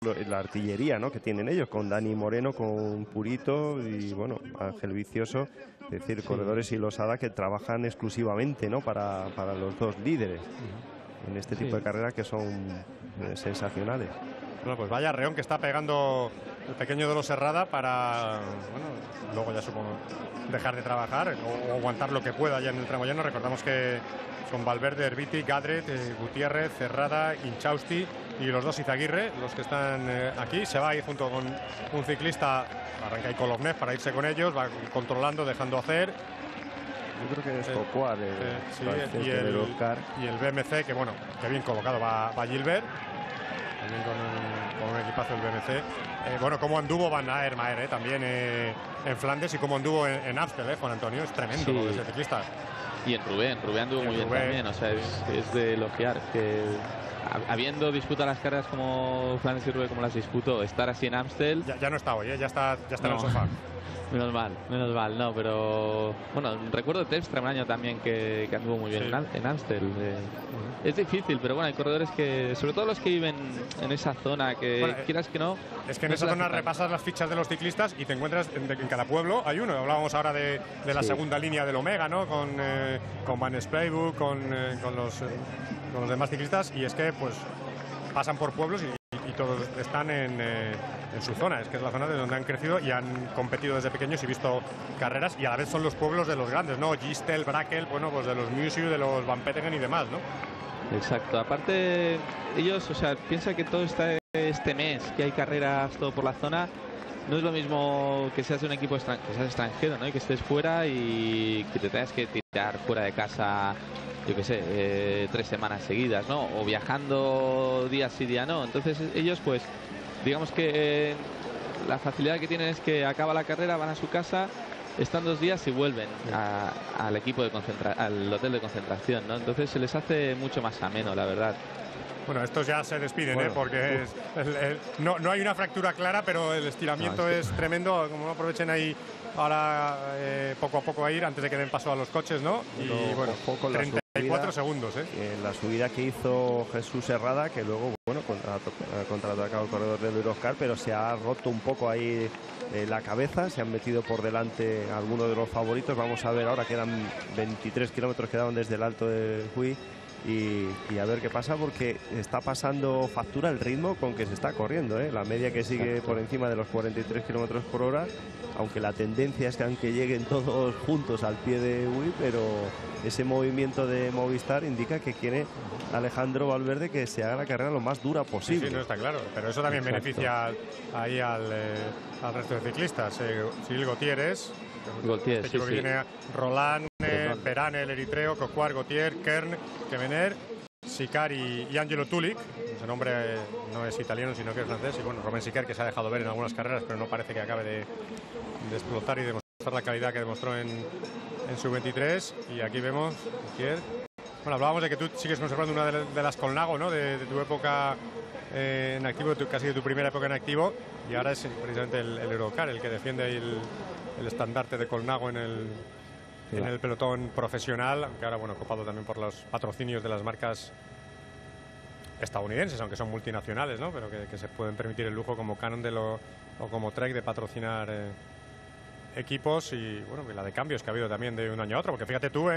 la artillería, ¿no?, que tienen ellos, con Dani Moreno, con Purito y, bueno, Ángel Vicioso. Es decir, corredores y Losada que trabajan exclusivamente, ¿no?, para los dos líderes en este tipo de carreras que son sensacionales. Bueno, pues vaya reón que está pegando el pequeño de los Herrada para, bueno, luego ya supongo dejar de trabajar o aguantar lo que pueda ya en el tramo llano. Recordamos que son Valverde, Herbiti, Gadret, Gutiérrez, Herrada, Inchausti y los dos Izaguirre los que están aquí. Se va ahí junto con un ciclista, arranca ahí Kolovnev para irse con ellos, va controlando, dejando hacer. Yo creo que es Cocuar y el BMC, que bueno, que bien colocado va Gilbert. También con un equipazo del BMC. Bueno, cómo anduvo Van Aert también en Flandes y cómo anduvo en Amstel, Juan Antonio. Es tremendo lo de ese ciclista. Y en Rubén anduvo muy bien también. O sea, es de elogiar. Que habiendo disputado las carreras como Flandes y Rubén, como las disputó, estar así en Amstel. Ya no está hoy, ya está en el sofá. Menos mal, no, pero bueno, recuerdo Telstra un año también que anduvo muy bien en Amstel. Es difícil, pero bueno, hay corredores que, sobre todo los que viven en esa zona, que bueno, quieras que no. Es que en esa zona repasas las fichas de los ciclistas y te encuentras en cada pueblo hay uno. Hablábamos ahora de la segunda línea del Omega, ¿no? Con Van Spraybook, con los demás ciclistas, y es que pues pasan por pueblos y todos están en su zona. Es que es la zona de donde han crecido y han competido desde pequeños y visto carreras, y a la vez son los pueblos de los grandes, ¿no? Gistel, Brakel, bueno, pues de los Musiu, de los Van Petegem y demás, ¿no? Exacto. Aparte, ellos, o sea, piensa que todo este mes que hay carreras todo por la zona, no es lo mismo que seas de un equipo que seas extranjero, ¿no? Y que estés fuera y que te tengas que tirar fuera de casa, yo qué sé, 3 semanas seguidas, ¿no? O viajando día sí, día no. Entonces ellos, pues, digamos que la facilidad que tienen es que acaba la carrera, van a su casa, están 2 días y vuelven al equipo de al hotel de concentración, ¿no? Entonces se les hace mucho más ameno, la verdad. Bueno, estos ya se despiden, bueno, porque no hay una fractura clara, pero el estiramiento es tremendo. Como no aprovechen ahí ahora poco a poco a ir antes de que den paso a los coches, ¿no? Y bueno, 34 segundos, la subida que hizo Jesús Herrada, que luego, bueno, contraatacado el corredor de Euroscar, pero se ha roto un poco ahí la cabeza, se han metido por delante algunos de los favoritos. Vamos a ver ahora, quedan 23 kilómetros, quedaron desde el Alto de Huy. Y a ver qué pasa, porque está pasando factura el ritmo con que se está corriendo, la media que sigue por encima de los 43 kilómetros por hora, aunque la tendencia es que aunque lleguen todos juntos al pie de Huy, pero ese movimiento de Movistar indica que quiere Alejandro Valverde que se haga la carrera lo más dura posible. Sí, no está claro, pero eso también beneficia ahí al resto de ciclistas. Cyril Gautier, que viene Roland, Perán, el eritreo, Cocuar, Gautier, Kern, Kemener, Sicard y Angelo Tulic. Ese nombre no es italiano, sino que es francés. Y bueno, Romain Sicard, que se ha dejado ver en algunas carreras, pero no parece que acabe de explotar y demostrar la calidad que demostró en sub-23. Y aquí vemos Gautier. Bueno, hablábamos de que tú sigues conservando una de las Colnago, ¿no? De tu época en activo, casi de tu primera época en activo, y ahora es precisamente el Eurocar el que defiende ahí el estandarte de Colnago en el pelotón profesional, aunque ahora, bueno, copado también por los patrocinios de las marcas estadounidenses, aunque son multinacionales, ¿no? Pero que se pueden permitir el lujo como Cannondale o como Trek de patrocinar equipos. Y bueno, la de cambios que ha habido también de un año a otro, porque fíjate tú,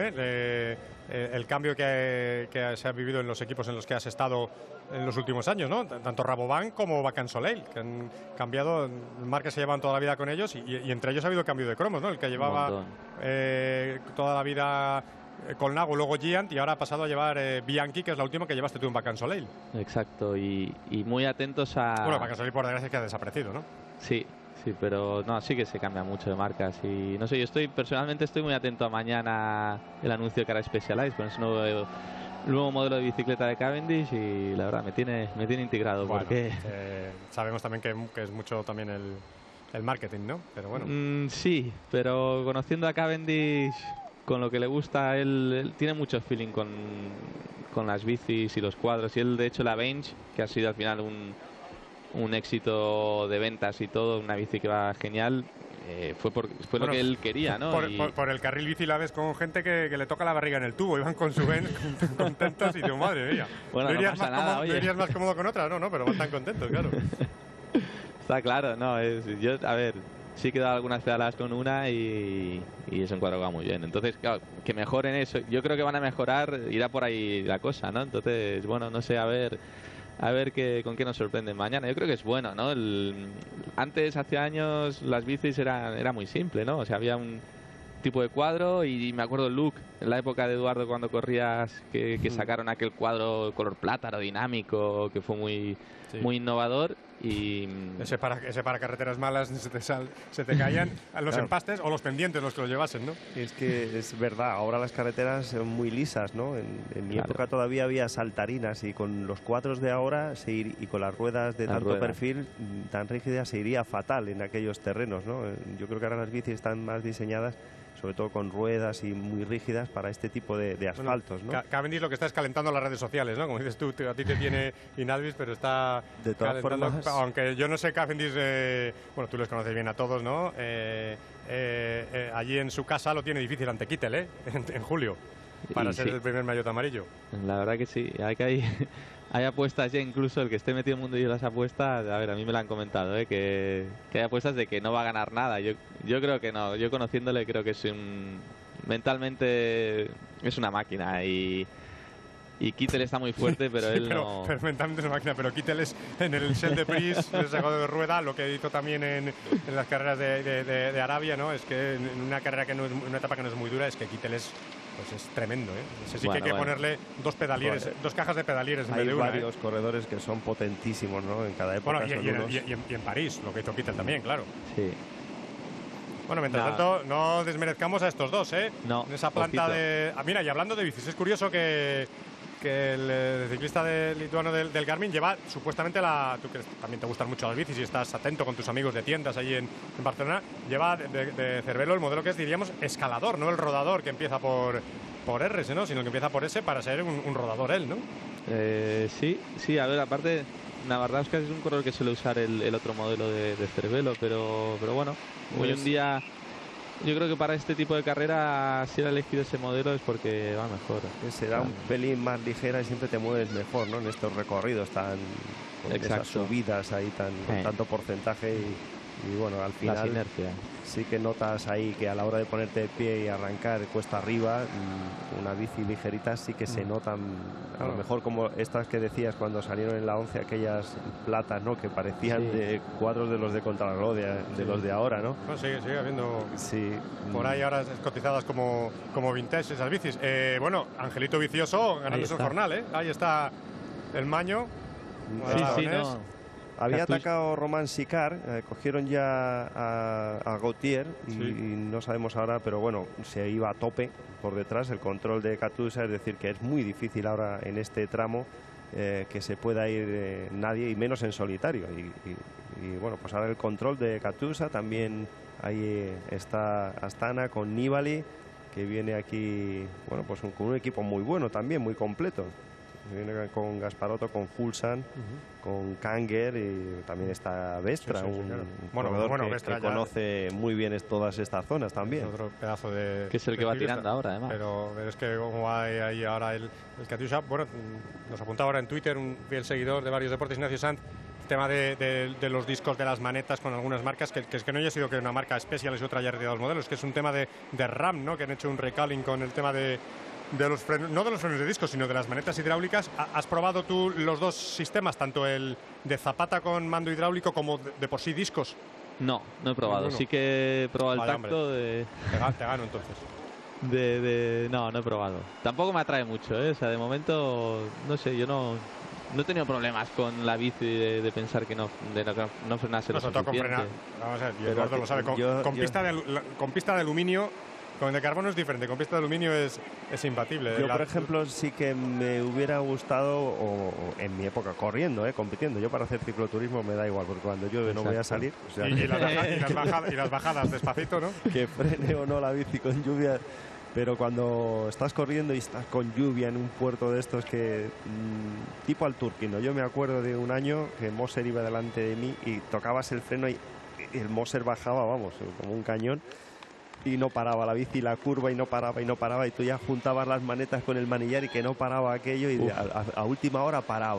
el cambio que se ha vivido en los equipos en los que has estado en los últimos años, ¿no? Tanto Rabobank como Vacan Soleil, que han cambiado, marcas que llevan toda la vida con ellos, y entre ellos ha habido cambio de cromos, ¿no? El que llevaba toda la vida Colnago, luego Giant, y ahora ha pasado a llevar Bianchi, que es la última que llevaste tú en Vacan Soleil. Exacto, y muy atentos a... Bueno, Vacan Soleil por desgracia es que ha desaparecido, ¿no? Sí, pero no, sí que se cambia mucho de marcas. Y no sé, yo personalmente estoy muy atento a mañana el anuncio que hará Specialized con ese nuevo modelo de bicicleta de Cavendish, y la verdad me tiene integrado. Bueno, porque sabemos también que es mucho también el marketing, ¿no? Pero bueno. Sí, pero conociendo a Cavendish, con lo que le gusta, él tiene mucho feeling con las bicis y los cuadros. Y él, de hecho, la Bench, que ha sido al final un éxito de ventas y todo, una bici que va genial, fue lo que él quería, ¿no? Por el carril bici la ves con gente que le toca la barriga en el tubo, iban con su Benz contentos, y digo, madre mía. Bueno, no pasa nada, ¿No irías más cómodo con otra? No, pero van tan contentos, claro. Está claro, no, yo, a ver, sí que he dado algunas pedaladas con una y es un cuadro que va muy bien. Entonces, claro, que mejoren eso. Yo creo que van a mejorar, irá por ahí la cosa, ¿no? Entonces, bueno, no sé, a ver con qué nos sorprenden mañana. Yo creo que es bueno, ¿no? Antes, hace años, las bicis era muy simple, ¿no? O sea, había un tipo de cuadro y me acuerdo Luke, en la época de Eduardo, cuando corrías, que sacaron aquel cuadro color plata dinámico, que fue muy innovador. Y ese para carreteras malas se te caían los empastes o los pendientes los que los llevasen, ¿no? Es que es verdad, ahora las carreteras son muy lisas, ¿no? En mi época todavía había saltarinas y con los cuadros de ahora y con las ruedas de tanto perfil tan rígidas se iría fatal en aquellos terrenos, ¿no? Yo creo que ahora las bicis están más diseñadas, sobre todo con ruedas y muy rígidas para este tipo de asfaltos, ¿no? Cavendish lo que está es calentando las redes sociales, ¿no? Como dices tú, a ti te tiene Inalvis, pero está de todas formas, aunque yo no sé Cavendish, bueno, tú los conoces bien a todos, ¿no? Allí en su casa lo tiene difícil ante Kittel, en julio, para ser el primer maillot amarillo. La verdad que sí, hay apuestas ya, incluso el que esté metido en el mundo de las apuestas, a ver, a mí me lo han comentado, que hay apuestas de que no va a ganar nada. Yo creo que no, yo conociéndole creo que es mentalmente es una máquina y Kittel está muy fuerte, pero él no... Pero mentalmente es una máquina, pero Kittel es en el Shell de Pris, el sacado de rueda, lo que hizo también en las carreras de Arabia, ¿no? Es que en una carrera que no es una etapa que no es muy dura, es que Kittel es tremendo, ¿eh? Ese sí que hay que ponerle dos cajas de pedalieres en vez de una. Hay varios corredores que son potentísimos, ¿no? En cada época. Bueno, y en París, lo que hizo Kittel también, claro. Sí. Bueno, mientras tanto, no desmerezcamos a estos dos, ¿eh? No, en esa planta de... mira, y hablando de bicis, es curioso que el ciclista lituano del Garmin lleva supuestamente tú que también te gustan mucho las bicis y estás atento con tus amigos de tiendas allí en Barcelona, lleva de Cervelo el modelo que es, diríamos, escalador, no el rodador que empieza por RS, ¿no? Sino que empieza por S para ser un rodador él, ¿no? Sí, a ver, aparte, Navarrauskas es un corredor que suele usar el otro modelo de Cervelo, pero bueno, hoy en día... Yo creo que para este tipo de carrera, si era elegido ese modelo es porque va mejor. Será un pelín más ligera y siempre te mueves mejor, ¿no? En estos recorridos con esas subidas ahí con tanto porcentaje y bueno, al final sí que notas ahí que a la hora de ponerte de pie y arrancar cuesta arriba, una bici ligerita sí que se notan, a lo mejor como estas que decías cuando salieron en la 11, aquellas platas, ¿no? Que parecían de cuadros de los de contrarreloj, de los de ahora, ¿no? No, sigue habiendo por ahí ahora cotizadas como vintage esas bicis. Bueno, Angelito Vicioso ganándose el jornal, ¿eh? Ahí está el maño. No. Había atacado Romain Sicard, cogieron ya a Gautier y no sabemos ahora, pero bueno, se iba a tope por detrás el control de Katusha, es decir, que es muy difícil ahora en este tramo que se pueda ir nadie y menos en solitario. Y bueno, pues ahora el control de Katusha, también ahí está Astana con Nibali, que viene aquí, bueno, pues con un equipo muy bueno también, muy completo. Viene con Gasparotto, con Fulsan, con Kanger y también está Vestra, un corredor que conoce muy bien todas estas zonas también. Otro pedazo de... Que es el que va tirando ahora, además. Pero es que como hay ahí ahora el Katusha, bueno, nos apunta ahora en Twitter un fiel seguidor de varios deportes, Ignacio Sanz, el tema de los discos de las manetas con algunas marcas, que es que no haya sido que una marca especial y otra haya retirado los modelos, que es un tema de RAM, ¿no? Que han hecho un recalling con el tema de los frenos, no de los frenos de disco, sino de las manetas hidráulicas. ¿Has probado tú los dos sistemas, tanto el de zapata con mando hidráulico como de por sí discos? No he probado. Sí que he probado el tacto de... Te gano entonces. No he probado. Tampoco me atrae mucho, ¿eh? O sea, de momento, no sé, yo no he tenido problemas con la bici de pensar que no frenase lo suficiente. Vamos a ver, Eduardo lo sabe. Con pista de aluminio... Con de carbono es diferente, con pista de aluminio es imbatible. Yo, por ejemplo, sí que me hubiera gustado, o en mi época, corriendo, compitiendo. Yo para hacer cicloturismo me da igual, porque cuando llueve no voy a salir. O sea, y las bajadas despacito, ¿no? Que frene o no la bici con lluvia. Pero cuando estás corriendo y estás con lluvia en un puerto de estos que... tipo al Turquino. Yo me acuerdo de un año que Moser iba delante de mí y tocabas el freno y el Moser bajaba, vamos, como un cañón. Y no paraba la bici, la curva, y no paraba, y tú ya juntabas las manetas con el manillar y que no paraba aquello y a última hora paraba.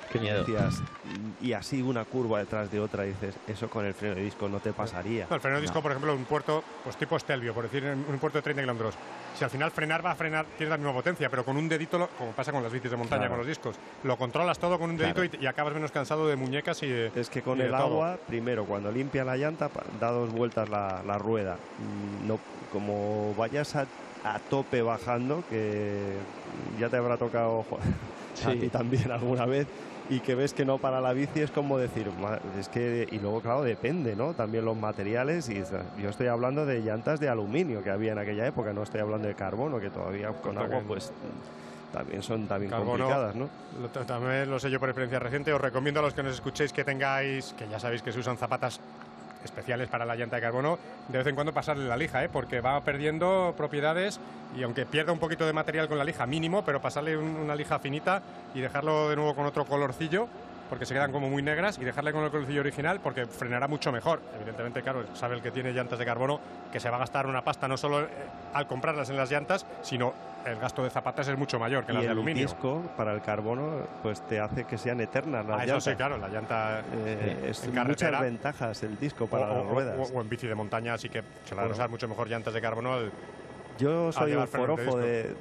Qué miedo. Decías, y así una curva detrás de otra, dices, eso con el freno de disco no te pasaría. No, el freno de disco, por ejemplo, un puerto pues tipo Stelvio, por decir, un puerto de 30 kilómetros. Si al final frenar va a frenar, tiene la misma potencia, pero con un dedito, como pasa con las bicis de montaña, claro, con los discos, lo controlas todo con un dedito, y acabas menos cansado de muñecas y de... Es que con el agua, primero, cuando limpia la llanta, da 2 vueltas la rueda. No, como vayas a tope bajando, que ya te habrá tocado a ti también alguna vez, y que ves que no para la bici, es como decir, es que, y luego claro, depende, ¿no? También los materiales, y yo estoy hablando de llantas de aluminio que había en aquella época, no estoy hablando de carbono, que todavía con agua pues también son complicadas, ¿no? También lo sé yo por experiencia reciente. Os recomiendo a los que nos escuchéis que tengáis, que ya sabéis que se usan zapatas especiales para la llanta de carbono, de vez en cuando pasarle la lija, porque va perdiendo propiedades, y aunque pierda un poquito de material con la lija, mínimo, pero pasarle una lija finita y dejarlo de nuevo con otro colorcillo, porque se quedan como muy negras, y dejarle con el colorcillo original porque frenará mucho mejor. Evidentemente, claro, sabe el que tiene llantas de carbono que se va a gastar una pasta no solo al comprarlas en las llantas, sino el gasto de zapatas es mucho mayor que las de aluminio. El disco para el carbono pues te hace que sean eternas las llantas. Eso sí, claro, la llanta es en carretera, muchas ventajas el disco para las ruedas. O en bici de montaña, así que se pueden usar mucho mejor llantas de carbono. Yo soy un forofo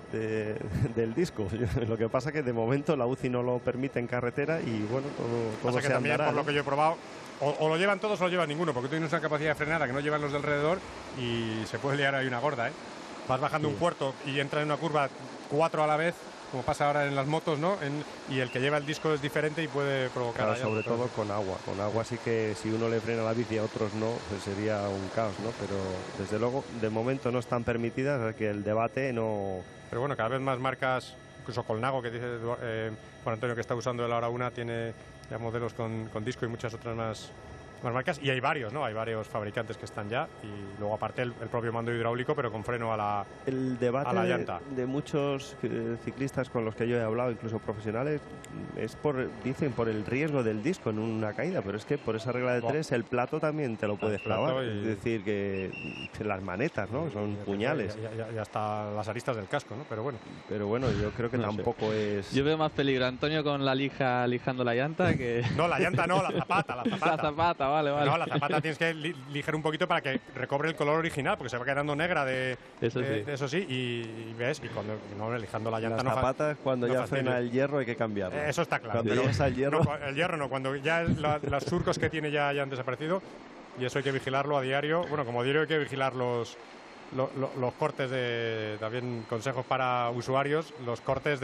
del disco. Lo que pasa que de momento la UCI no lo permite en carretera, y bueno, todo se también, andará, por lo que yo he probado, o lo llevan todos o lo lleva ninguno, porque tú tienes una capacidad de frenada que no llevan los de alrededor, y se puede liar ahí una gorda, Vas bajando un puerto y entras en una curva 4 a la vez, como pasa ahora en las motos, ¿no? Y el que lleva el disco es diferente y puede provocar... Claro, sobre todo con agua. Con agua sí que si uno le frena la bici a otros no, pues sería un caos, ¿no? Pero desde luego, de momento no están permitidas, así que el debate no... Pero bueno, cada vez más marcas, incluso Colnago, que dice Juan Antonio que está usando el ahora una, tiene ya modelos con disco y muchas otras más marcas, y hay varios, ¿no? Hay varios fabricantes que están ya, y luego aparte el propio mando hidráulico, pero con freno a la llanta. El debate de muchos ciclistas con los que yo he hablado, incluso profesionales, es dicen por el riesgo del disco en una caída, pero es que por esa regla de 3 el plato también te lo puedes clavar, es decir, que las manetas, ¿no? Son puñales. Y hasta las aristas del casco, ¿no? Pero bueno, yo creo que tampoco es... Yo veo más peligro Antonio con la lija lijando la llanta que... No, la llanta no, la zapata. La zapata, vale. No, la zapata tienes que lijar un poquito para que recobre el color original, porque se va quedando negra eso sí, y ves, y cuando no, lijando la llanta... Las zapatas, cuando ya frena el hierro, hay que cambiarlo. Eso está claro. Cuando llegas al hierro... No, el hierro no, cuando ya los surcos que tiene ya han desaparecido, y eso hay que vigilarlo a diario. Bueno, como diario hay que vigilar los cortes también consejos para usuarios, los cortes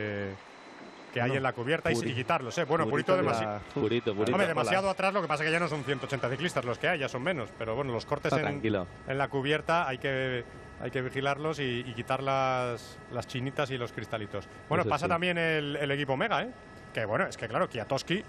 que hay en la cubierta, y quitarlos, Bueno, purito demasiado. Purito. Hombre, demasiado atrás, lo que pasa es que ya no son 180 ciclistas los que hay, ya son menos. Pero bueno, los cortes en la cubierta hay que vigilarlos y quitar las chinitas y los cristalitos. Bueno, pasa también el equipo Mega, Que bueno, es que claro, Kwiatkowski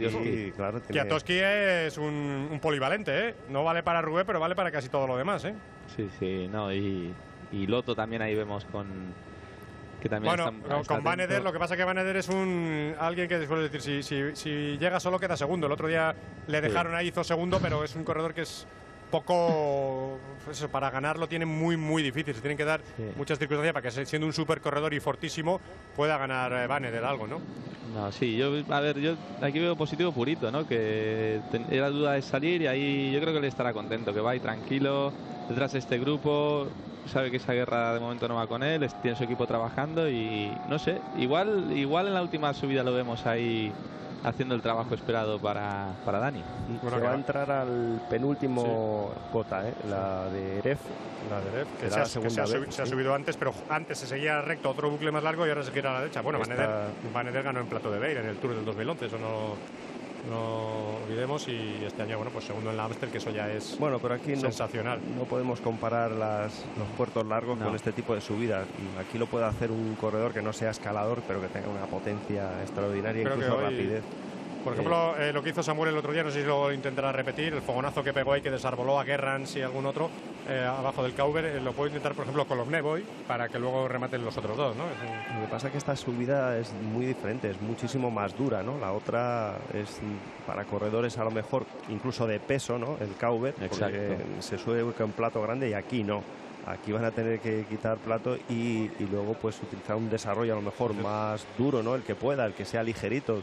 es un polivalente, No vale para Roubaix, pero vale para casi todo lo demás, Sí, no, y Lotto también ahí vemos que también con Van Eder, lo que pasa es que Van Eder es alguien que suele decir, si llega solo queda segundo. El otro día le dejaron ahí, hizo segundo, pero es un corredor que es poco, pues eso, para ganarlo tiene muy muy difícil, se tienen que dar muchas circunstancias para que, siendo un super corredor y fortísimo, pueda ganar Van Eder algo, ¿no? No, sí, yo aquí veo positivo Purito, ¿no? Que era duda de salir, y ahí yo creo que él estará contento, que va ahí tranquilo detrás de este grupo, sabe que esa guerra de momento no va con él, tiene su equipo trabajando, y no sé, igual en la última subida lo vemos ahí haciendo el trabajo esperado para Dani. Se va a entrar al penúltimo cota, la de Eref. Que se ha subido antes, pero antes se seguía recto, otro bucle más largo, y ahora se gira a la derecha. Bueno, Van Eder ganó en Plato de Beir en el Tour del 2011, eso no olvidemos, y este año, bueno, pues segundo en la Amstel, que eso ya es pero aquí sensacional. No podemos comparar los puertos largos con este tipo de subidas. Aquí lo puede hacer un corredor que no sea escalador, pero que tenga una potencia extraordinaria, incluso rapidez. Por ejemplo, lo que hizo Samuel el otro día, no sé si lo intentará repetir, el fogonazo que pegó ahí, que desarboló a Gerrans y algún otro abajo del Cauber, lo puede intentar, por ejemplo, con los Neboy, para que luego rematen los otros dos, ¿no? Lo que pasa es que esta subida es muy diferente, es muchísimo más dura, ¿no? La otra es para corredores a lo mejor incluso de peso, ¿no? El Cauber, porque se sube con plato grande, y aquí no. Aquí van a tener que quitar plato y luego pues utilizar un desarrollo a lo mejor más duro, ¿no? El que pueda, el que sea ligerito,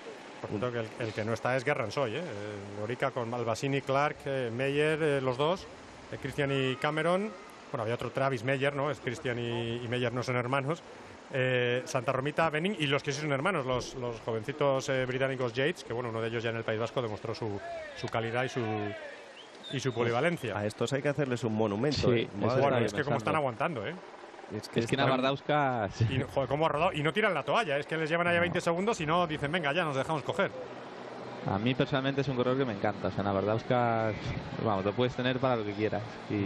Por cierto, que el que no está es Guerransoy, Orica con Albasini, Clark, Meyer, los dos, Christian y Cameron. Bueno, había otro Travis Meyer, ¿no? Es Christian y Meyer no son hermanos. Santa Romita, Benning y los que sí son hermanos, los jovencitos británicos Yates, que bueno, uno de ellos ya en el País Vasco demostró su calidad y su polivalencia. A estos hay que hacerles un monumento. Sí, bueno, es que como están aguantando, Es que Navardauskas... Y, joder, cómo ha rodado. Y no tiran la toalla, es que les llevan ahí 20 segundos y no dicen, venga, ya nos dejamos coger. A mí personalmente es un corredor que me encanta. O sea, Navardauskas, vamos, lo puedes tener para lo que quieras.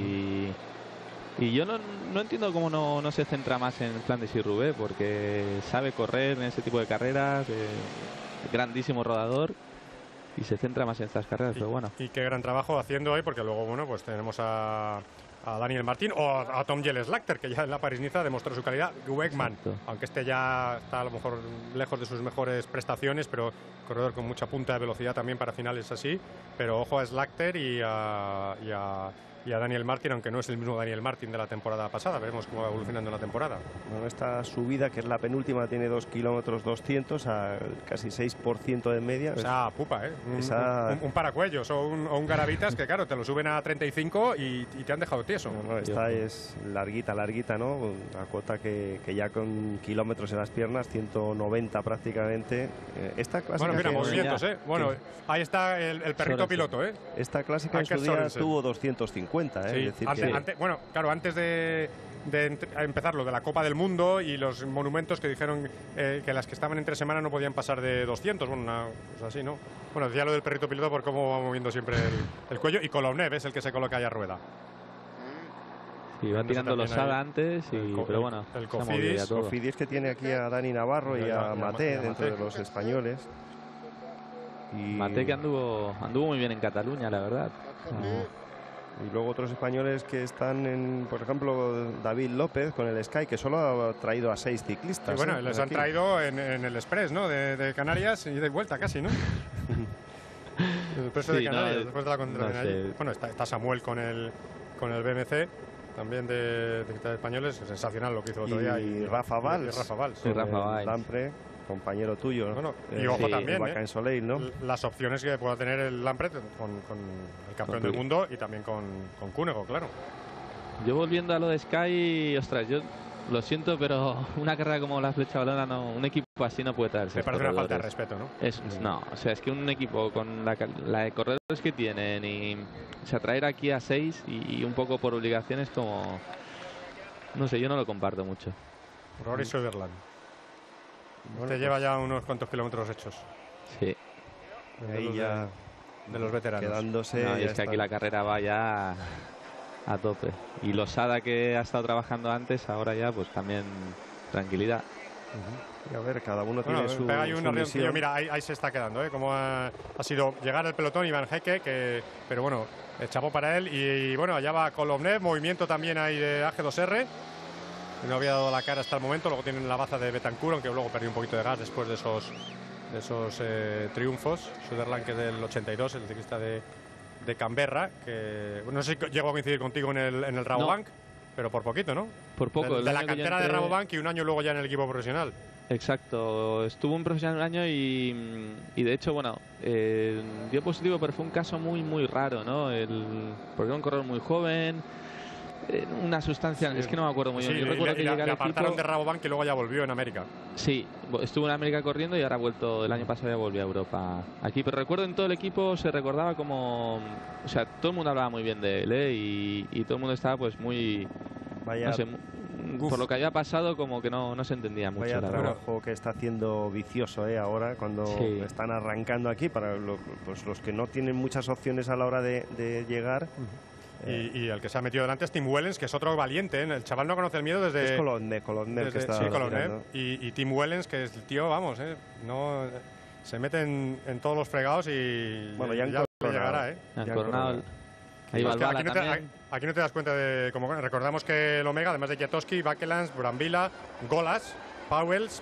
Y yo no entiendo cómo no se centra más en Flandes y Roubaix, porque sabe correr en ese tipo de carreras, grandísimo rodador, y se centra más en estas carreras, pero bueno. Y qué gran trabajo haciendo hoy, porque luego, bueno, pues tenemos a Daniel Martín o a Tom Jelles-Slagter, que ya en la París-Niza demostró su calidad. Wegman, aunque este ya está a lo mejor lejos de sus mejores prestaciones, pero corredor con mucha punta de velocidad también para finales así. Pero ojo a Slagter y a Daniel Martin, aunque no es el mismo Daniel Martin de la temporada pasada. Veremos cómo va evolucionando en la temporada. Bueno, esta subida, que es la penúltima, tiene 2 kilómetros 200 a casi 6% de media. O sea, pupa, un paracuellos o un garavitas que, claro, te lo suben a 35 y te han dejado tieso. No, esta es larguita, ¿no? Una cota que ya con kilómetros en las piernas, 190 prácticamente. Esta clásica... Bueno, mira, movimientos, Bueno, ahí está el perrito piloto, Esta clásica en su día tuvo 250. Sí, es decir, bueno, claro, antes de empezar lo de la Copa del Mundo y los monumentos que dijeron que las que estaban entre semana no podían pasar de 200, bueno, una cosa así, ¿no? Bueno, decía lo del perrito piloto por cómo va moviendo siempre el cuello, y Colomnev es el que se coloca ahí a rueda. Sí, va tirando los Sada antes, pero bueno, el Cofidis que tiene aquí a Dani Navarro y a Mate dentro de los españoles. Y Mate que anduvo muy bien en Cataluña, la verdad. Y luego otros españoles que están por ejemplo, David López con el Sky, que solo ha traído a 6 ciclistas. Sí, bueno, les han traído en el Express, ¿no? De Canarias y de vuelta casi, ¿no? El Express de Canarias, después de la contrarreloj allí. Bueno, está Samuel con el BMC, también de españoles, sensacional lo que hizo el otro día. Y Rafa Valls. Lampre, compañero tuyo, ¿no? Bueno, y ojo también, en Soleil, ¿no? Las opciones que pueda tener el Lampre con el campeón del mundo y también con Cúnego, claro. Yo volviendo a lo de Sky, ostras, yo lo siento, pero una carrera como la Flecha Valona, no, un equipo así no puede traerse. Me parece una falta de respeto, ¿no? No, o sea, es que un equipo con la de corredores que tienen y traer aquí a 6 y un poco por obligaciones como... No sé, yo no lo comparto mucho. Rory Söderland. Te lleva ya unos cuantos kilómetros hechos. Sí. Ahí ya de los veteranos. Quedándose. No, y es que aquí la carrera va ya a tope. Y Losada, que ha estado trabajando antes, ahora ya pues también tranquilidad. Y a ver, cada uno tiene su misión. Mira, ahí se está quedando, Como ha sido llegar al pelotón Iván Heque, pero bueno, chapó para él. Y bueno, allá va Colomnev, movimiento también ahí de AG2R. No había dado la cara hasta el momento. Luego tienen la baza de Betancourt, aunque luego perdió un poquito de gas después de esos triunfos. Söderland, que es del 82, el ciclista de Canberra, que no sé si llegó a coincidir contigo en el Rabobank, pero por poquito, ¿no? Por poco. De la cantera de Rabobank y un año luego ya en el equipo profesional. Exacto, estuvo un profesional un año y de hecho, bueno, dio positivo, pero fue un caso muy, muy raro, ¿no? Porque era un corredor muy joven. Una sustancia, es que no me acuerdo muy bien. Yo recuerdo que le apartaron de Rabobank y luego ya volvió en América. Sí, estuvo en América corriendo y ahora ha vuelto, el año pasado ya volvió a Europa aquí. Pero recuerdo en todo el equipo se recordaba como... O sea, todo el mundo hablaba muy bien de él, y todo el mundo estaba pues muy... Vaya, no sé, por lo que había pasado como que no se entendía mucho. Vaya trabajo que está haciendo vicioso ahora cuando están arrancando aquí para los que no tienen muchas opciones a la hora de llegar. Y el que se ha metido delante es Tim Wellens, que es otro valiente, El chaval no conoce el miedo desde... Es Colomnev que está... Sí, Colomnev. Y Tim Wellens, que es el tío, vamos, no se mete en todos los fregados y bueno, ya llegará, Ahí va también. Aquí no te das cuenta de cómo... Recordamos que el Omega, además de Kiatowski, Bakelans, Brambila, Golas, Poels,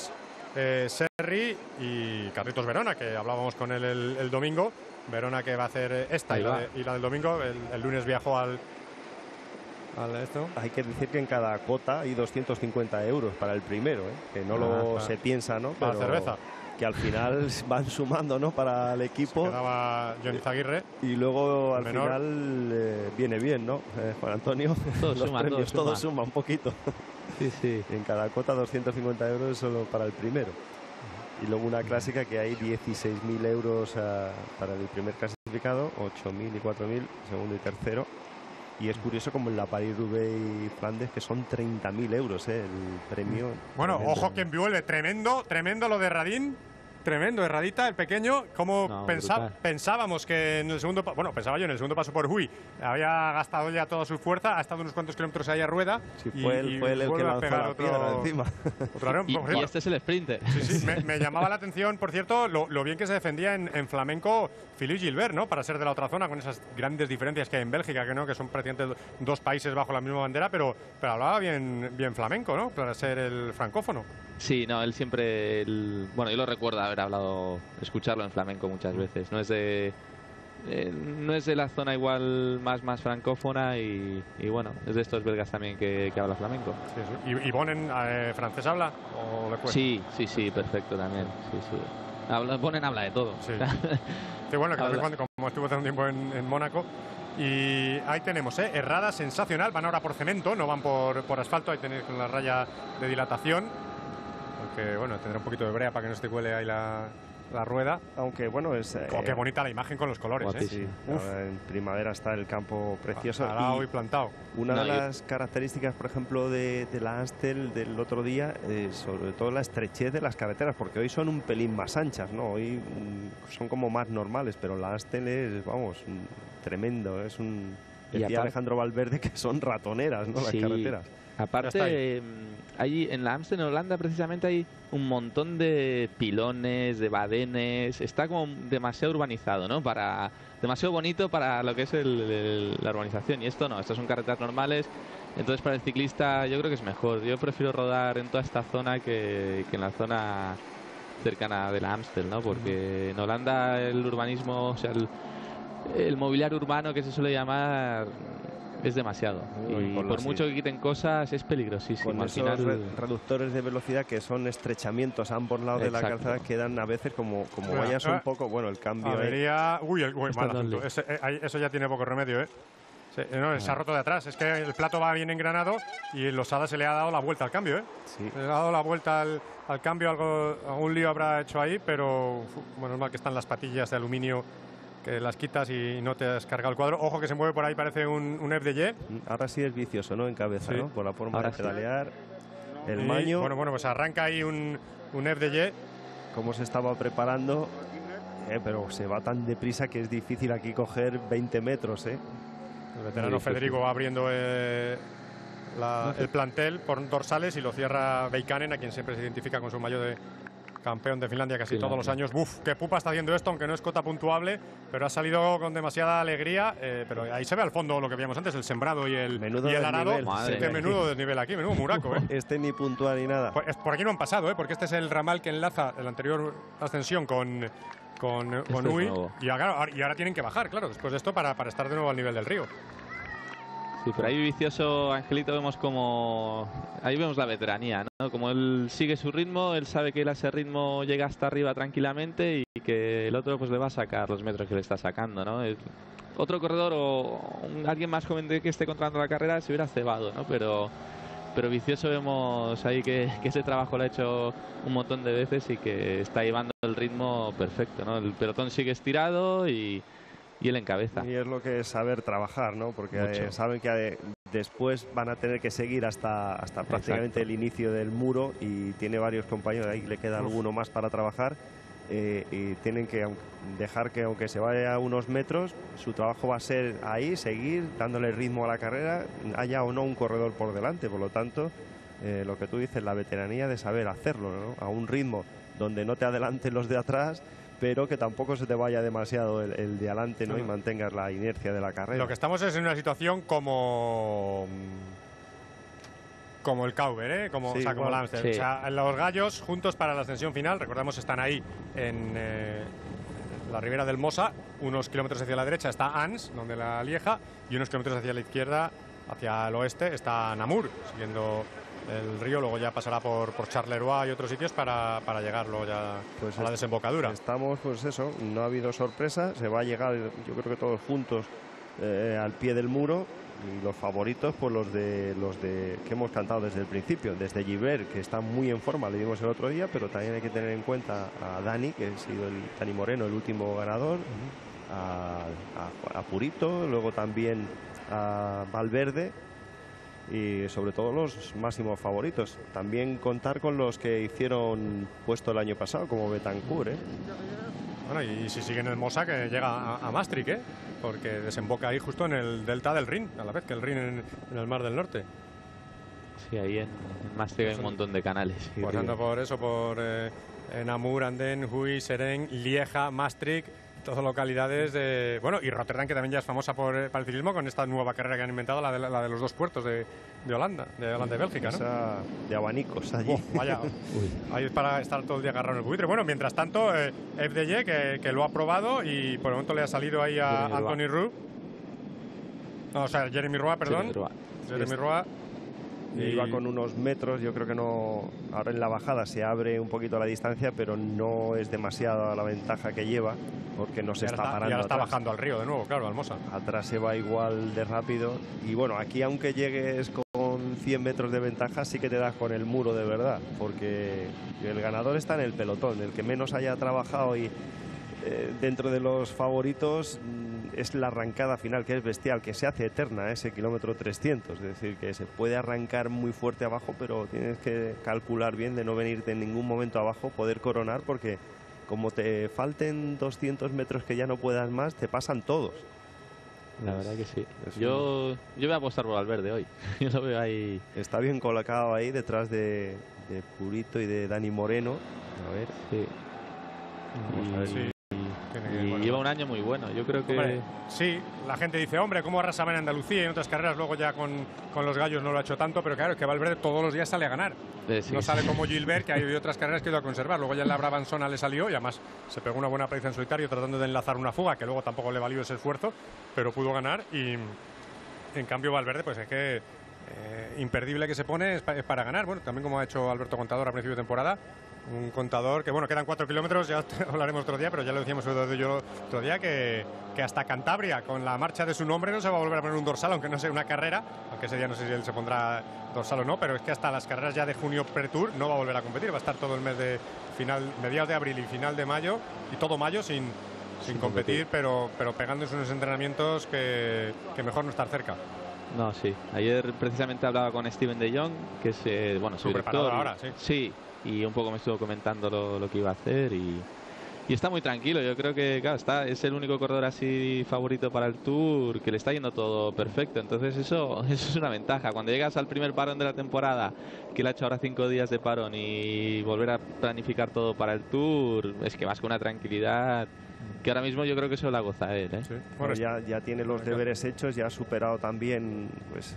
Serri y Carlitos Verona, que hablábamos con él el domingo. Verona, que va a hacer esta y la del domingo. El lunes viajó al esto. Hay que decir que en cada cuota hay 250 euros para el primero, que no se piensa, ¿no? Para la cerveza. que al final van sumando, ¿no?, para el equipo. Quedaba Johnny Zaguirre. Y luego al menor. final viene bien, ¿no? Juan Antonio. Todos los suman, premios, todo suma un poquito. Sí, sí. En cada cuota 250 euros solo para el primero. Y luego una clásica que hay 16.000 euros para el primer clasificado, 8.000 y 4.000, segundo y tercero. Y es curioso como en la París-Roubaix y Flandes, que son 30.000 euros el premio. Bueno, tremendo. ojo que envuelve, tremendo lo de Radín. Tremendo, Herradita, el pequeño. Como No, pensábamos que en el segundo pensaba yo en el segundo paso por Huy había gastado ya toda su fuerza, ha estado unos cuantos kilómetros ahí a rueda. Sí, fue él el que lanzó la piedra encima. Y este es el sprinter. Sí, me llamaba la atención, por cierto, lo bien que se defendía en flamenco Philippe Gilbert, ¿no? Para ser de la otra zona, con esas grandes diferencias que hay en Bélgica, que son prácticamente dos países bajo la misma bandera, pero hablaba bien flamenco, ¿no? Para ser el francófono. Sí, no, él siempre... bueno, yo lo recuerdo haber escucharlo en flamenco muchas veces. No es de la zona igual más francófona y bueno, es de estos belgas también que habla flamenco. Sí, sí. ¿Y Bonen francés habla o le cuesta? Sí, perfecto también. Sí. Bonen habla de todo. Sí, sí, bueno, que como estuvo tanto tiempo en Mónaco. Y ahí tenemos, Herrada sensacional, van ahora por cemento, no van por asfalto, ahí tenéis con la raya de dilatación. Aunque bueno, tendrá un poquito de brea para que no se te cuele ahí la rueda. Aunque bueno, es... qué bonita la imagen con los colores, sí. En primavera está el campo precioso. Parado y plantado. Una de las características, por ejemplo, de la Amstel del otro día, sobre todo la estrechez de las carreteras, porque hoy son un pelín más anchas, ¿no? Hoy son como más normales, pero la Amstel es, vamos, tremendo. Es decía Alejandro Valverde que son ratoneras, ¿no? Las carreteras. Aparte, allí en la Amstel, en Holanda, precisamente hay un montón de pilones, de badenes. Está como demasiado urbanizado, ¿no? Demasiado bonito para lo que es la urbanización. Y esto no, estas son carreteras normales. Entonces, para el ciclista, yo creo que es mejor. Yo prefiero rodar en toda esta zona que en la zona cercana de la Amstel, ¿no? Porque en Holanda el urbanismo, o sea, el mobiliario urbano que se suele llamar, es demasiado. Y por mucho que quiten cosas, es peligrosísimo. Con esos reductores de velocidad que son estrechamientos a ambos lados de la calzada, quedan a veces como vayas un poco, bueno, el cambio... Avería... Uy, mal asunto. Eso ya tiene poco remedio, ¿eh? Se ha roto de atrás. Es que el plato va bien engranado y el Losada se le ha dado la vuelta al cambio, ¿eh? Sí. Se le ha dado la vuelta al cambio, algún lío habrá hecho ahí, pero bueno, es mal que están las patillas de aluminio, que las quitas y no te has cargado el cuadro. Ojo que se mueve por ahí, parece un FDJ. Ahora sí es vicioso, ¿no? En cabeza, ¿no? Por la forma de pedalear. El maño. Bueno, pues arranca ahí un FDJ. Cómo se estaba preparando, pero se va tan deprisa que es difícil aquí coger 20 metros, ¿eh? El veterano Federico va abriendo el plantel por dorsales y lo cierra Beikanen, a quien siempre se identifica con su maillot de campeón de Finlandia casi todos los años. ¡Uf! ¡Qué pupa está haciendo esto! Aunque no es cota puntuable, pero ha salido con demasiada alegría. Pero ahí se ve al fondo lo que veíamos antes, el sembrado y el arado. Qué menudo desnivel aquí, menudo muraco, ¿eh? Ni puntual ni nada. Por aquí no han pasado, ¿eh? Porque este es el ramal que enlaza la anterior ascensión con Huy. Y ahora tienen que bajar, claro, después de esto para estar de nuevo al nivel del río. Sí, pero ahí vicioso, Angelito, vemos como... Ahí vemos la veteranía, ¿no? Como él sigue su ritmo, él sabe que él a ese ritmo llega hasta arriba tranquilamente y que el otro pues le va a sacar los metros que le está sacando, ¿no? Otro corredor o alguien más joven que esté controlando la carrera se hubiera cebado, ¿no? Pero vicioso vemos ahí que ese trabajo lo ha hecho un montón de veces y que está llevando el ritmo perfecto, ¿no? El pelotón sigue estirado y él encabeza. Y es lo que es saber trabajar, ¿no? Porque saben que después van a tener que seguir hasta prácticamente el inicio del muro y tiene varios compañeros, ahí le queda alguno más para trabajar y tienen que dejar que aunque se vaya a unos metros, su trabajo va a ser ahí, seguir dándole ritmo a la carrera, haya o no un corredor por delante. Por lo tanto, lo que tú dices, la veteranía de saber hacerlo, ¿no? A un ritmo donde no te adelanten los de atrás, pero que tampoco se te vaya demasiado el de adelante, ¿no? Y mantengas la inercia de la carrera. Lo que estamos es en una situación como el Cauber, ¿eh? Como el Amstel. Sí. O sea, los gallos juntos para la ascensión final. Recordamos, están ahí en la ribera del Mosa. Unos kilómetros hacia la derecha está Ans, donde la Lieja, y unos kilómetros hacia la izquierda, hacia el oeste, está Namur, siguiendo el río, luego ya pasará por Charleroi y otros sitios para llegar luego ya pues a la desembocadura. Estamos, pues eso, no ha habido sorpresa, se va a llegar, yo creo que todos juntos al pie del muro, y los favoritos, pues los de que hemos cantado desde el principio, desde Gilbert, que está muy en forma, le dimos el otro día, pero también hay que tener en cuenta a Dani, que ha sido Dani Moreno, el último ganador, a Purito, luego también a Valverde, y sobre todo los máximos favoritos. También contar con los que hicieron puesto el año pasado, como Betancourt, ¿eh? Bueno, y si sigue en el Mosa, que llega a Maastricht, ¿eh? Porque desemboca ahí justo en el delta del Rin, a la vez que el Rin en el Mar del Norte. Sí, ahí en Maastricht hay un montón de canales. Pasando por eso, por Namur, Anden, Huy, Seren, Lieja, Maastricht, todas localidades de... Bueno, y Rotterdam, que también ya es famosa para el ciclismo, con esta nueva carrera que han inventado, la de los dos puertos de Holanda, y Bélgica, ¿no? Esa de abanicos allí. Vaya, ahí es para estar todo el día agarrado en el pupitre. Bueno, mientras tanto, FDJ, que lo ha probado y por el momento le ha salido ahí a Anthony Roux. No, o sea, Jeremy Roux, perdón. Jeremy Roux. Iba con unos metros, yo creo que no. Ahora en la bajada se abre un poquito la distancia, pero no es demasiada la ventaja que lleva, porque no se está parando. Y ahora está atrás. bajando al río de nuevo, claro, al Mosa. Atrás se va igual de rápido. Y bueno, aquí aunque llegues con 100 metros de ventaja, sí que te das con el muro de verdad, porque el ganador está en el pelotón, el que menos haya trabajado y dentro de los favoritos es la arrancada final, que es bestial, que se hace eterna, ese kilómetro 300, es decir, que se puede arrancar muy fuerte abajo, pero tienes que calcular bien de no venirte en ningún momento abajo, poder coronar, porque como te falten 200 metros que ya no puedas más, te pasan todos. La verdad que sí. Yo voy a apostar por Valverde hoy. Yo lo veo ahí. Está bien colocado ahí detrás de Purito y de Dani Moreno. A ver. Sí. Vamos a ver si... Y lleva un año muy bueno, yo creo que... Hombre, sí, la gente dice, hombre, cómo arrasaba en Andalucía y en otras carreras, luego ya con los gallos no lo ha hecho tanto, pero claro, es que Valverde todos los días sale a ganar. Sí. No sale como Gilbert, que hay otras carreras que ido a conservar. Luego ya en la Brabanzona le salió y además se pegó una buena paliza en solitario tratando de enlazar una fuga, que luego tampoco le valió ese esfuerzo, pero pudo ganar. Y en cambio Valverde, pues es que imperdible que se pone es para ganar. Bueno, también como ha hecho Alberto Contador a principio de temporada, un contador que, bueno, quedan 4 kilómetros, ya hablaremos otro día, pero ya lo decíamos yo otro día, que hasta Cantabria, con la marcha de su nombre, no se va a volver a poner un dorsal, aunque no sea una carrera, aunque ese día no sé si él se pondrá dorsal o no, pero es que hasta las carreras ya de junio pre-tour no va a volver a competir, va a estar todo el mes de mediados de abril y final de mayo, y todo mayo sin competir, pero pegándose unos entrenamientos que mejor no estar cerca. No, sí. Ayer precisamente hablaba con Steven de Jong, que es su director. Ahora, sí. Sí, y un poco me estuvo comentando lo que iba a hacer y está muy tranquilo. Yo creo que, claro, es el único corredor así favorito para el Tour, que le está yendo todo perfecto. Entonces eso es una ventaja. Cuando llegas al primer parón de la temporada, que le ha hecho ahora 5 días de parón, y volver a planificar todo para el Tour, es que vas con una tranquilidad que ahora mismo yo creo que se la goza él, ¿eh? Sí. Bueno, ya tiene los deberes hechos, ya ha superado también, pues...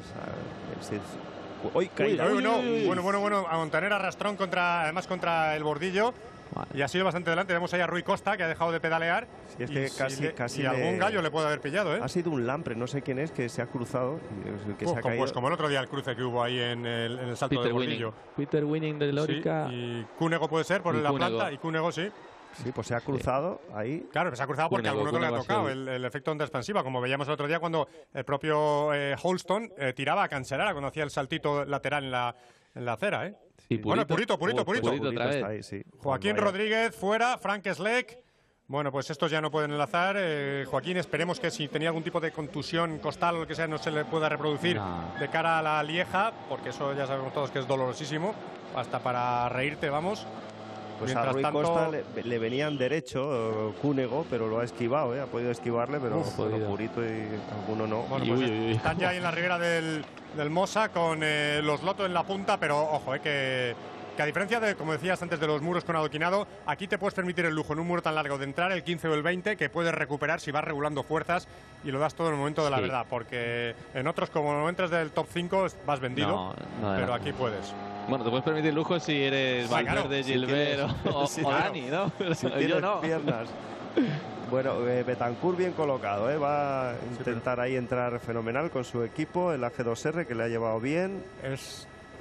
Bueno, a Montaner arrastrón además contra el bordillo. Vale. Y ha sido bastante delante. Vemos ahí a Rui Costa, que ha dejado de pedalear. Sí, es que casi algún gallo le puede haber pillado, ¿eh? Ha sido un lampre, no sé quién es, que se ha cruzado. Pues como el otro día el cruce que hubo ahí en el salto del bordillo. Peter Winning de Lorica. Sí, y Cúnego puede ser por la planta, y Cúnego sí. Sí, pues se ha cruzado ahí. Claro, pues se ha cruzado porque a alguno no le ha tocado el efecto onda expansiva, como veíamos el otro día cuando el propio Holston tiraba a Cancerara cuando hacía el saltito lateral en la acera, ¿eh? Sí, Bueno, Purito otra vez. Ahí, sí. Joaquín Rodríguez fuera, Frank Schleck. Bueno, pues estos ya no pueden enlazar. Joaquín, esperemos que si tenía algún tipo de contusión costal o lo que sea, no se le pueda reproducir de cara a la Lieja, porque eso ya sabemos todos que es dolorosísimo, hasta para reírte, vamos. Pues a Rui Costa le venían derecho Cúnego, pero lo ha esquivado, ha podido esquivarle, pero Purito y alguno no. Bueno, pues están ya ahí en la ribera del Mosa con los Lotto en la punta, pero ojo, que a diferencia de, como decías antes, de los muros con adoquinado, aquí te puedes permitir el lujo en un muro tan largo de entrar el 15 o el 20, que puedes recuperar si vas regulando fuerzas y lo das todo en el momento de la verdad, porque en otros, como no entras del top 5, vas vendido, pero aquí puedes. Bueno, te puedes permitir el lujo si eres Valverde, Gilbert o Dani, ¿no? Si tienes piernas. Bueno, Betancourt bien colocado, va a intentar ahí entrar fenomenal con su equipo, el AG2R, que le ha llevado bien. Es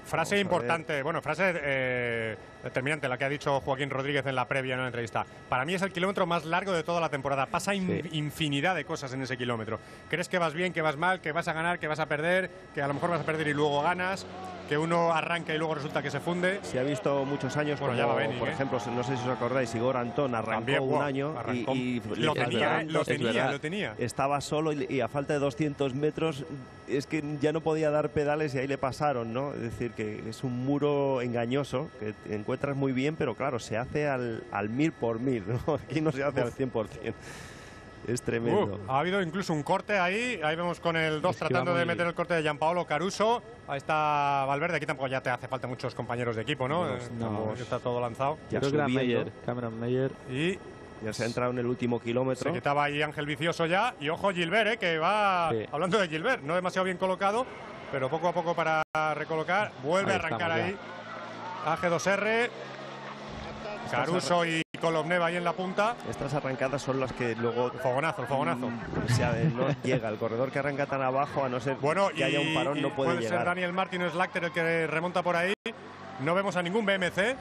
Frase importante, bueno, frase determinante, la que ha dicho Joaquín Rodríguez en la previa en la entrevista. Para mí es el kilómetro más largo de toda la temporada. Pasa infinidad de cosas en ese kilómetro. Crees que vas bien, que vas mal, que vas a ganar, que vas a perder, que a lo mejor vas a perder y luego ganas, que uno arranca y luego resulta que se funde. Se ha visto muchos años, bueno, como, ya va Benny, por ejemplo, no sé si os acordáis, Igor Antón arrancó también, un año arrancó, y lo tenía. Estaba solo y a falta de 200 metros es que ya no podía dar pedales y ahí le pasaron, ¿no? Es decir, que es un muro engañoso que te encuentras muy bien, pero claro, se hace al 1000 por 1000, ¿no? Aquí no se hace al 100%. Es tremendo. Ha habido incluso un corte ahí vemos con el 2 tratando de meter el corte de Gianpaolo Caruso. Ahí está Valverde, aquí tampoco ya te hace falta muchos compañeros de equipo, ¿no? No, está todo lanzado. Ya creo que era Meyer, Cameron Meyer. Y ya se ha entrado en el último kilómetro. se quitaba ahí Ángel Vicioso ya. Y ojo Gilbert, que va, hablando de Gilbert, no demasiado bien colocado, pero poco a poco para recolocar. Vuelve a arrancar ahí AG2R. Caruso y Kolobnev ahí en la punta. Estas arrancadas son las que luego... El fogonazo. O sea, no llega. El corredor que arranca tan abajo, a no ser que haya un parón, no puede llegar. Puede ser Daniel Martin o Slagter el que remonta por ahí. No vemos a ningún BMC.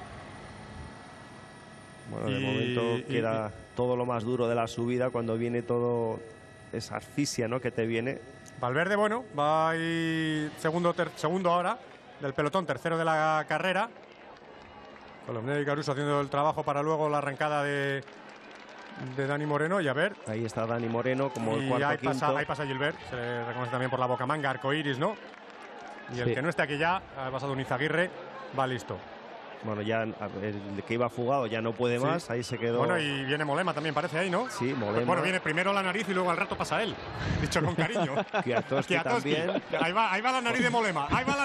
Bueno, de momento queda todo lo más duro de la subida cuando viene todo esa asfixia, ¿no?, que te viene. Valverde, bueno, va ahí segundo ahora del pelotón, tercero de la carrera. Kolobnev y Caruso haciendo el trabajo para luego la arrancada de Dani Moreno. Y a ver. Ahí está Dani Moreno como el cuarto quinto. Ahí pasa Gilbert. Se le reconoce también por la bocamanga, arcoiris, ¿no? Y el que no esté aquí ya, ha pasado un Izaguirre, va listo. Bueno, ya el que iba fugado ya no puede más, ahí se quedó. Bueno, y viene Molema también, parece ahí, ¿no? Sí, Molema. Pues bueno, viene primero la nariz y luego al rato pasa él, dicho con cariño. Kwiatkowski también. Ahí va la nariz de Molema,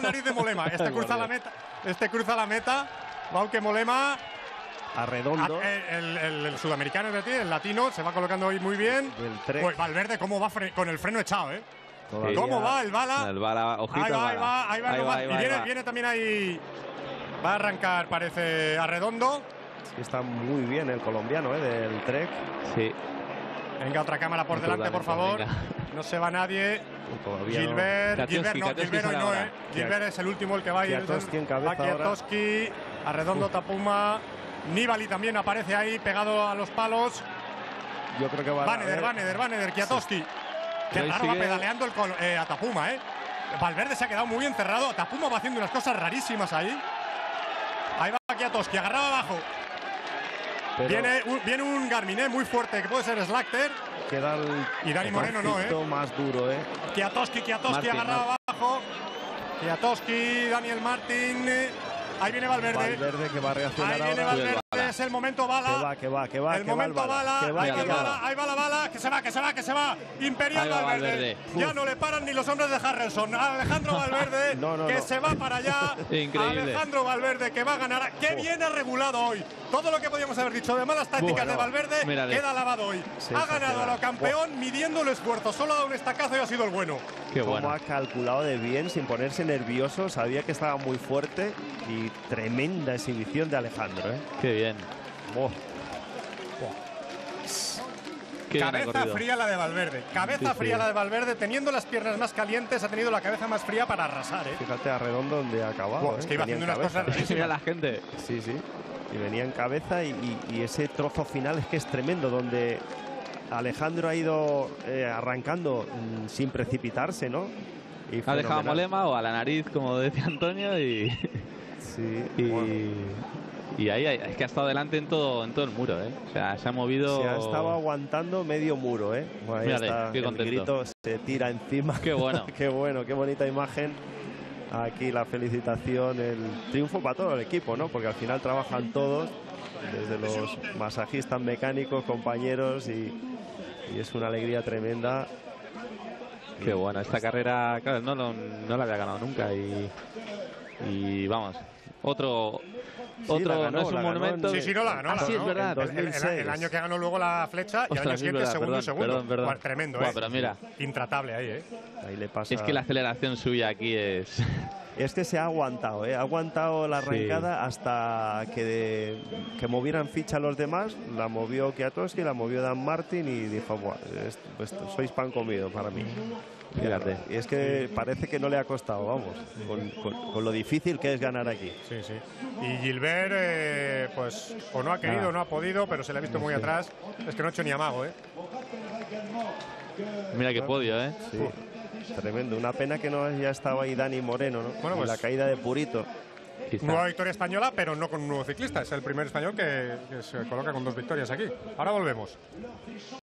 Este cruza la meta, aunque Molema... Arredondo. El sudamericano es el latino, se va colocando ahí muy bien. Pues Valverde, cómo va con el freno echado, ¿eh? Todavía. ¿Cómo va el bala? El bala, ojito. Ahí va. Y viene también ahí... Va a arrancar, parece, Arredondo. Sí, está muy bien el colombiano, del Trek. Sí. Venga, otra cámara por delante, por favor. Venga. No se va nadie. Gilbert no, Gilbert es el último, el que va a ir. Kwiatkowski en cabeza. Kwiatkowski, Arredondo, Tapuma. Nibali también aparece ahí, pegado a los palos. Yo creo que va Baneder, Kwiatkowski. Sí. Qué raro va pedaleando a Tapuma, Valverde se ha quedado muy encerrado. Tapuma va haciendo unas cosas rarísimas ahí. Ahí va Kwiatkowski, agarrado abajo. Viene un Garmin muy fuerte, que puede ser Slagter. Queda y Dani Moreno no, más duro, Kwiatkowski agarrado abajo. Kwiatkowski, Daniel Martin. Ahí viene Valverde. Valverde que va a reaccionar ahora. Ahí viene Valverde, es el momento bala. Que va. El momento bala. Ahí va la bala. Que se va. Imperial Valverde. Ya no le paran ni los hombres de Harrelson. Alejandro Valverde, que se va para allá. Increíble. Alejandro Valverde, que va a ganar. Qué bien ha regulado hoy. Todo lo que podíamos haber dicho de malas tácticas de Valverde queda lavado hoy. Ha ganado a lo campeón midiendo el esfuerzo. Solo ha dado un estacazo y ha sido el bueno. Qué bueno. Cómo ha calculado de bien, sin ponerse nervioso. Sabía que estaba muy fuerte y tremenda exhibición de Alejandro, Qué bien. Cabeza fría la de Valverde. Cabeza fría la de Valverde. Teniendo las piernas más calientes, ha tenido la cabeza más fría para arrasar, Fíjate a Redondo donde ha acabado. Es que iba haciendo unas cosas rarísimas. La gente. Sí. Y venía en cabeza y ese trozo final es que es tremendo, donde Alejandro ha ido arrancando sin precipitarse, ¿no? Y ha dejado a Molema o a la nariz, como decía Antonio, y... Sí. Y ahí es que ha estado delante en todo el muro, O sea, se ha movido... Se ha estado aguantando medio muro, Bueno, ahí está, qué el grito se tira encima. Qué bueno. Qué bonita imagen. Aquí la felicitación, el triunfo para todo el equipo, ¿no? Porque al final trabajan todos, desde los masajistas, mecánicos, compañeros, y es una alegría tremenda. Qué bueno, esta carrera, claro, no la había ganado nunca y vamos, otro ganó, no es un monumento. Sí, no la ganó. Sí, es verdad. El año que ganó luego la flecha y el año siguiente segundo. Perdón. Tremendo, pero mira, intratable ahí, Ahí le pasa. Es que la aceleración suya aquí es Es que se ha aguantado, ¿eh? Ha aguantado la arrancada hasta que movieran ficha los demás. La movió Kwiatkowski, la movió Dan Martin y dijo, "Buah, sois pan comido para mí". Fíjate. Y es que parece que no le ha costado, vamos, con lo difícil que es ganar aquí. Sí, sí. Y Gilbert, pues, o no ha querido o no ha podido, pero se le ha visto muy atrás. Es que no ha hecho ni amago, ¿eh? Mira qué podio, ¿eh? Sí. Tremendo, una pena que no haya estado ahí Dani Moreno, ¿no? Bueno, pues, la caída de Purito. Nueva victoria española, pero no con un nuevo ciclista. Es el primer español que se coloca con 2 victorias aquí. Ahora volvemos.